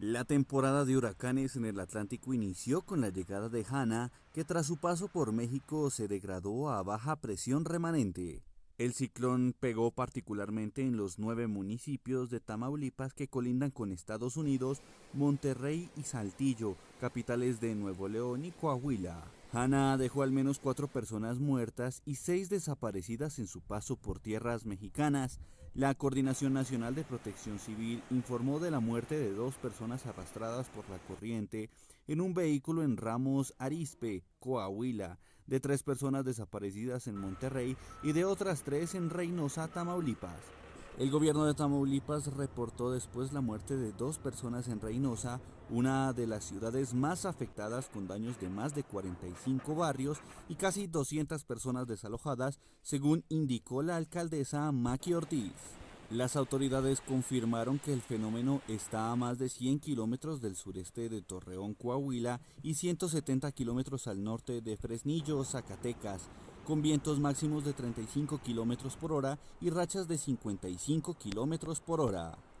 La temporada de huracanes en el Atlántico inició con la llegada de Hanna, que tras su paso por México se degradó a baja presión remanente. El ciclón pegó particularmente en los 9 municipios de Tamaulipas que colindan con Estados Unidos, Monterrey y Saltillo, capitales de Nuevo León y Coahuila. Hanna dejó al menos 4 personas muertas y 6 desaparecidas en su paso por tierras mexicanas. La Coordinación Nacional de Protección Civil informó de la muerte de 2 personas arrastradas por la corriente en un vehículo en Ramos Arizpe, Coahuila, de 3 personas desaparecidas en Monterrey y de otras 3 en Reynosa, Tamaulipas. El gobierno de Tamaulipas reportó después la muerte de 2 personas en Reynosa, una de las ciudades más afectadas con daños de más de 45 barrios y casi 200 personas desalojadas, según indicó la alcaldesa Maki Ortiz. Las autoridades confirmaron que el fenómeno está a más de 100 kilómetros del sureste de Torreón, Coahuila, y 170 kilómetros al norte de Fresnillo, Zacatecas, con vientos máximos de 35 kilómetros por hora y rachas de 55 kilómetros por hora.